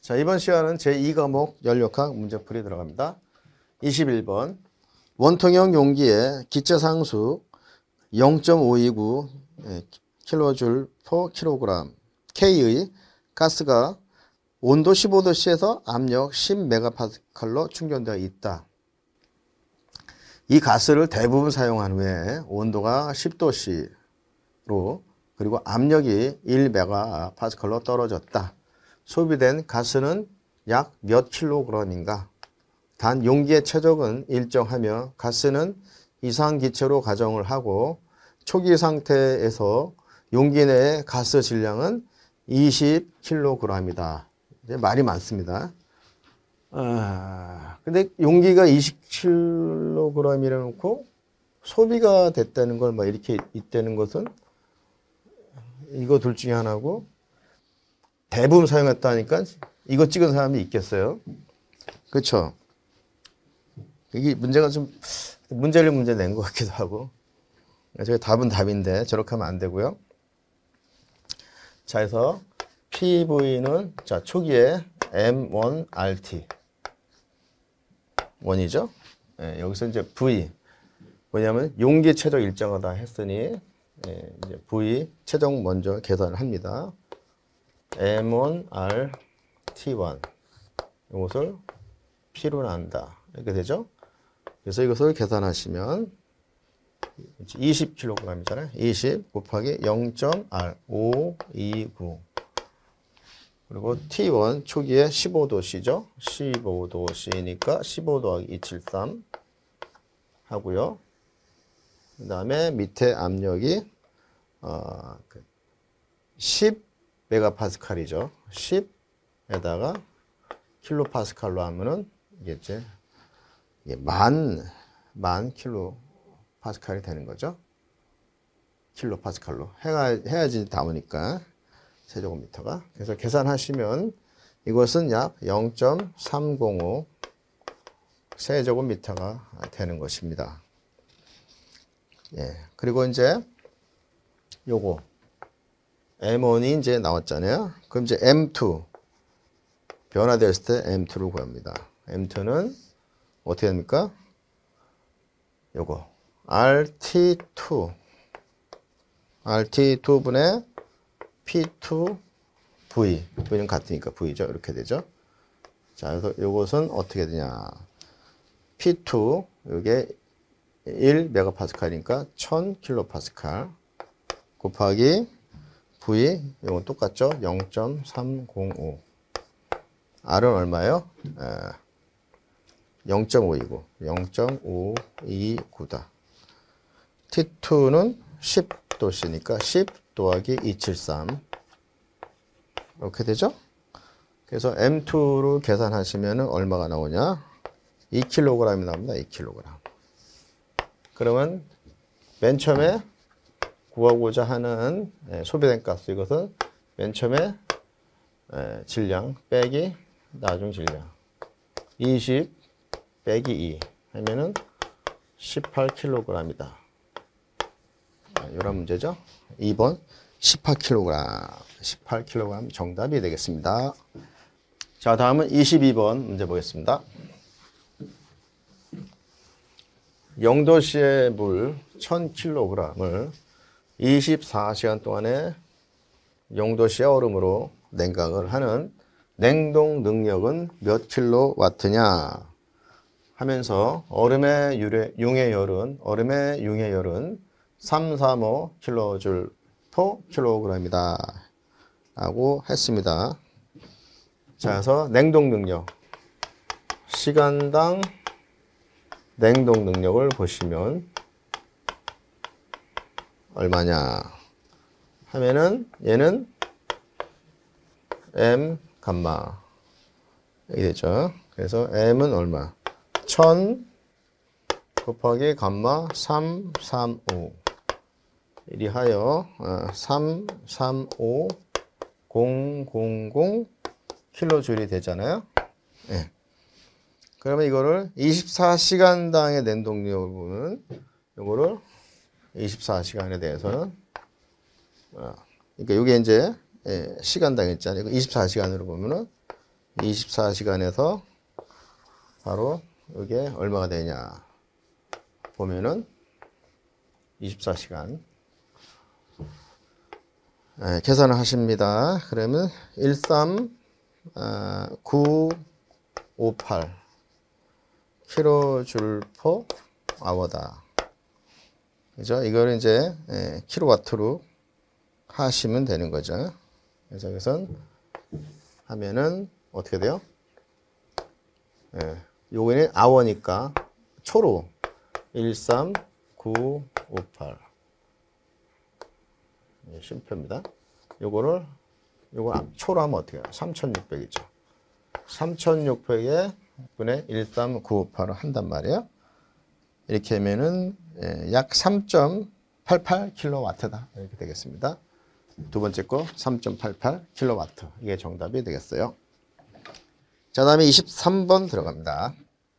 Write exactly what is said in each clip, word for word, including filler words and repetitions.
자, 이번 시간은 제이 과목 연력학 문제풀이 들어갑니다. 이십일 번 원통형 용기의 기체상수 영 점 오이구 킬로줄 퍼 킬로그램 K의 가스가 온도 십오 도씨에서 압력 십 메가파스칼로 충전되어 있다. 이 가스를 대부분 사용한 후에 온도가 십 도씨로 그리고 압력이 일 메가파스칼로 떨어졌다. 소비된 가스는 약 몇 킬로그램인가? 단 용기의 체적은 일정하며 가스는 이상기체로 가정을 하고 초기 상태에서 용기 내의 가스 질량은 이십 킬로그램이다. 이제 말이 많습니다. 아, 근데 용기가 이십 킬로그램이라 놓고 소비가 됐다는 걸 뭐 이렇게 있다는 것은 이거 둘 중에 하나고, 대부분 사용했다니까 이거 찍은 사람이 있겠어요? 그렇죠? 이게 문제가 좀 문제를 문제 낸 것 같기도 하고. 저희 답은 답인데 저렇게 하면 안 되고요. 자, 그래서 피브이는 자 초기에 엠 원 알 티 원이죠. 예, 여기서 이제 V 뭐냐면 용기 체적 일정하다 했으니 예, 이제 V 체적 먼저 계산을 합니다. 엠 원 알 티 원 이것을 P로 난다 이렇게 되죠. 그래서 이것을 계산하시면 이십 킬로그램이잖아요. 이십 곱하기 영 점 오이구 그리고 티 원 초기에 십오 도씨죠. 십오 도씨니까 십오 더하기 이백칠십삼 하고요. 그 다음에 밑에 압력이 어, 십 메가파스칼이죠. 십에다가 킬로파스칼로 하면은 이게 이제 만, 만 킬로파스칼이 되는 거죠. 킬로파스칼로 해야, 해야지 나오니까 세제곱미터가. 그래서 계산하시면 이것은 약 영 점 삼공오 세제곱미터가 되는 것입니다. 예. 그리고 이제 요거 엠 원이 이제 나왔잖아요. 그럼 이제 엠 투 변화됐을 때 엠 투를 구합니다. 엠 투는 어떻게 됩니까? 요거 알 티 투 알 티 투 분의 피 투 브이 V는 같으니까 V죠. 이렇게 되죠. 자, 그래서 요것은 어떻게 되냐? 피 투 요게 일 메가파스칼이니까 천 킬로파스칼 곱하기 V 이건 똑같죠. 영 점 삼공오 R은 얼마예요? 영 점 오이구 영 점 오이구다. 티 투는 십 도씨니까 십 더하기 이백칠십삼 이렇게 되죠. 그래서 엠 투를 계산하시면 얼마가 나오냐? 이 킬로그램이 나옵니다. 이 킬로그램. 그러면 맨 처음에 구하고자 하는 소비된 가스 이것은 맨 처음에 질량 빼기 나중 질량 이십 빼기 이 하면은 십팔 킬로그램이다. 이런 문제죠. 이 번 십팔 킬로그램 십팔 킬로그램 정답이 되겠습니다. 자, 다음은 이십이 번 문제 보겠습니다. 영 도씨의 물 천 킬로그램을 이십사 시간 동안에 영 도씨의 얼음으로 냉각을 하는 냉동 능력은 몇 킬로와트냐 하면서 얼음의 유래, 융해열은 얼음의 융해열은 삼백삼십오 킬로줄 퍼 킬로그램이다 라고 했습니다. 자, 그래서 냉동 능력 시간당 냉동 능력을 보시면 얼마냐 하면은 얘는 M 감마 이렇게 되죠. 그래서 M은 얼마? 천 곱하기 감마 삼백삼십오 이리 하여 삼백삼십오 공 킬로줄이 되잖아요. 네. 그러면 이거를 이십사 시간당의 냉동력은 이거를 이십사 시간에 대해서는 그러니까 이게 이제 시간당 있잖아요. 이십사 시간으로 보면은 이십사 시간에서 바로 이게 얼마가 되냐 보면은 이십사 시간 네, 계산을 하십니다. 그러면 일삼구오팔 킬로줄 퍼 아워다. 그죠? 이걸 이제 예, 킬로와트로 하시면 되는 거죠. 그래서 여기선 하면은 어떻게 돼요? 예, 요거는 아워니까 초로 일삼구오팔 예, 쉼표입니다. 요거를 요거 초로 하면 어떻게 해요? 삼천육백이죠. 삼천육백에 분의 일삼구오팔을 한단 말이에요. 이렇게 하면은 예, 약 삼 점 팔팔 킬로와트다. 이렇게 되겠습니다. 두 번째 거 삼 점 팔팔 킬로와트. 이게 정답이 되겠어요. 자, 다음에 이십삼 번 들어갑니다.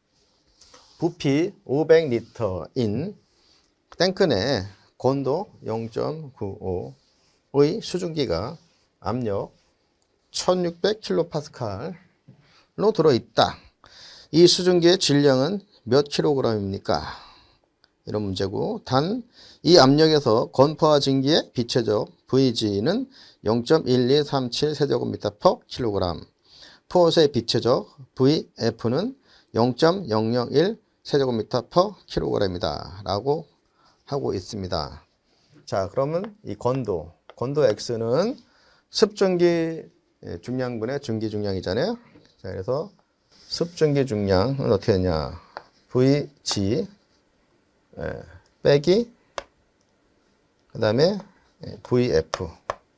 부피 오백 리터인 탱크 내 건도 영 점 구오의 수증기가 압력 천육백 킬로파스칼로 들어있다. 이 수증기의 질량은 몇 킬로그램입니까? 이런 문제고, 단 이 압력에서 건포화 증기의 비체적 브이지는 영 점 일이삼칠 세제곱미터 퍼 킬로그램, 포옷의 비체적 브이에프는 영 점 영영일 세제곱미터 퍼 킬로그램이다 라고 하고 있습니다. 자, 그러면 이 건도, 건도 X는 습증기 중량분의 증기 중량이잖아요. 자, 그래서 습증기 중량은 어떻게 되냐? 브이지 예, 빼기 그 다음에 브이에프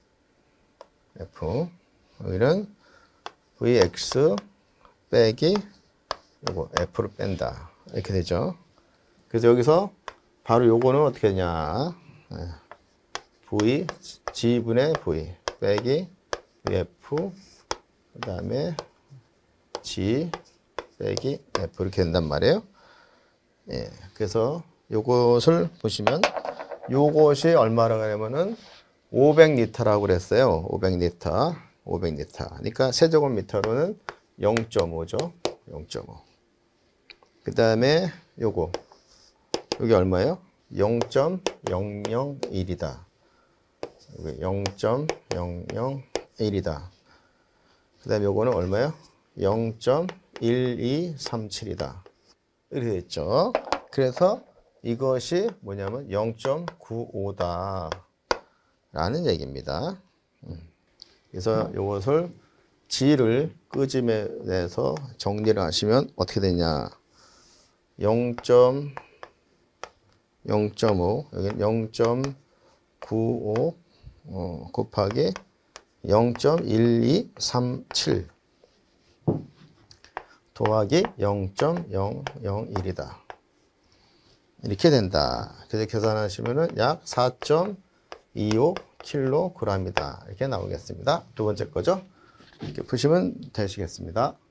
F 여기는 브이엑스 빼기 요거 F를 뺀다 이렇게 되죠. 그래서 여기서 바로 요거는 어떻게 되냐? V G분의 V 빼기 브이에프 그 다음에 G 빼기 F 이렇게 된단 말이에요. 예, 그래서 요것을 보시면 요것이 얼마라고 하냐면은 오백 리터라고 그랬어요. 오백 리터. 오백 리터. 그러니까 세제곱미터로는 영 점 오죠. 영 점 오. 그 다음에 요거. 여기 얼마예요? 영 점 영영일이다. 여기 영 점 영영일이다. 그 다음에 요거는 얼마예요? 영 점 일이삼칠이다. 이렇게 됐죠. 그래서 이것이 뭐냐면 영 점 구오다 라는 얘기입니다. 그래서 이것을 G를 끄집어내서 정리를 하시면 어떻게 되냐? 영 점 영점오 여기 영 점 구오 어, 곱하기 영 점 일이삼칠 더하기 영 점 영영일이다. 이렇게 된다. 그래서 계산하시면은 약 사 점 이오 킬로그램이다. 이렇게 나오겠습니다. 두 번째 거죠. 이렇게 푸시면 되시겠습니다.